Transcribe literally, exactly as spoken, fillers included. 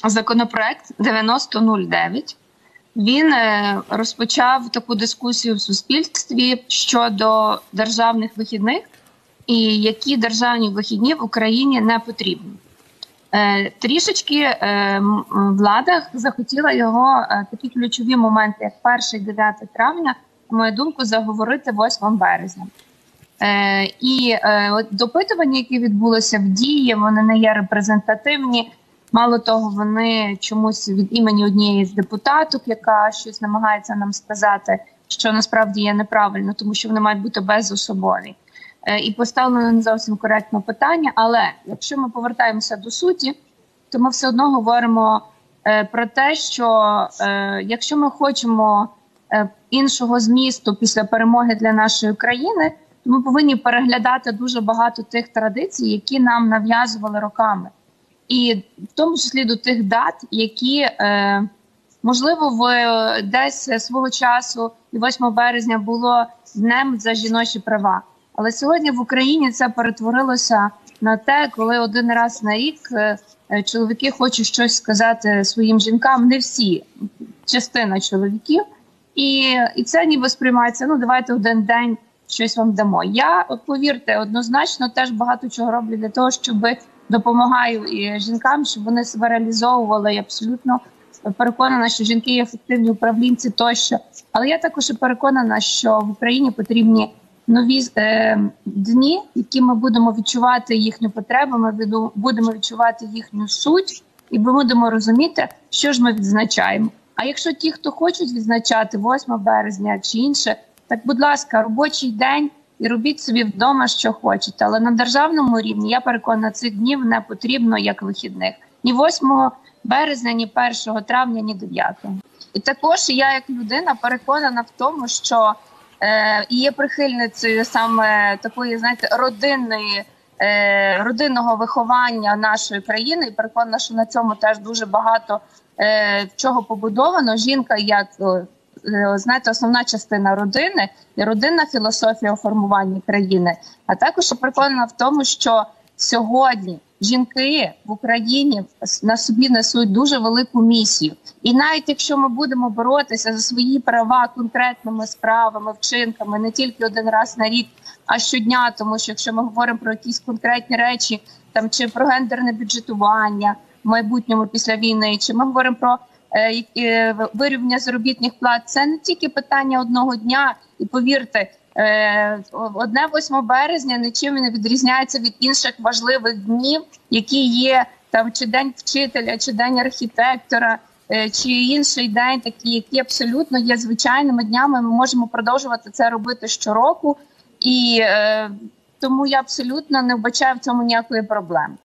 законопроект дев'яносто нуль дев'ять. Він розпочав таку дискусію в суспільстві щодо державних вихідних і які державні вихідні в Україні не потрібні. Трішечки влада захотіла його, такі ключові моменти, як перше і дев'яте травня, на мою думку, заговорити восьмого березня. І допитування, які відбулося в Дії, вони не є репрезентативні. Мало того, вони чомусь від імені однієї з депутаток, яка щось намагається нам сказати, що насправді є неправильно, тому що вони мають бути безособові. І поставлено не зовсім коректне питання, але якщо ми повертаємося до суті, то ми все одно говоримо про те, що якщо ми хочемо іншого змісту після перемоги для нашої країни, то ми повинні переглядати дуже багато тих традицій, які нам нав'язували роками. І в тому числі до тих дат, які, е, можливо, в десь свого часу, і восьмого березня було днем за жіночі права. Але сьогодні в Україні це перетворилося на те, коли один раз на рік е, чоловіки хочуть щось сказати своїм жінкам, не всі, частина чоловіків. І, і це ніби сприймається, ну давайте один день щось вам дамо. Я, повірте, однозначно теж багато чого роблю для того, щоб допомагаю і жінкам, щоб вони себе реалізовували. Я абсолютно переконана, що жінки є ефективні управлінці тощо. Але я також і переконана, що в Україні потрібні нові е, дні, які ми будемо відчувати їхню потребу, ми будемо відчувати їхню суть і ми будемо розуміти, що ж ми відзначаємо. А якщо ті, хто хочуть відзначати восьмого березня чи інше, так, будь ласка, робочий день, і робіть собі вдома, що хочете. Але на державному рівні, я переконана, цих днів не потрібно як вихідних. Ні восьмого березня, ні першого травня, ні дев'ятого. І також я як людина переконана в тому, що е, є прихильницею саме такої, знаєте, родинної, е, родинного виховання нашої країни. І переконана, що на цьому теж дуже багато е, чого побудовано. Жінка як... знаєте, основна частина родини і родинна філософія у формуванні країни. А також я переконана в тому, що сьогодні жінки в Україні на собі несуть дуже велику місію. І навіть якщо ми будемо боротися за свої права конкретними справами, вчинками, не тільки один раз на рік, а щодня, тому що якщо ми говоримо про якісь конкретні речі, там чи про гендерне бюджетування в майбутньому після війни, чи ми говоримо про вирівняння заробітних плат, це не тільки питання одного дня. І повірте, одне восьмого березня нічим не відрізняється від інших важливих днів, які є там чи День вчителя, чи День архітектора, чи інший день, такі, які абсолютно є звичайними днями. Ми можемо продовжувати це робити щороку. І е, тому я абсолютно не вбачаю в цьому ніякої проблеми.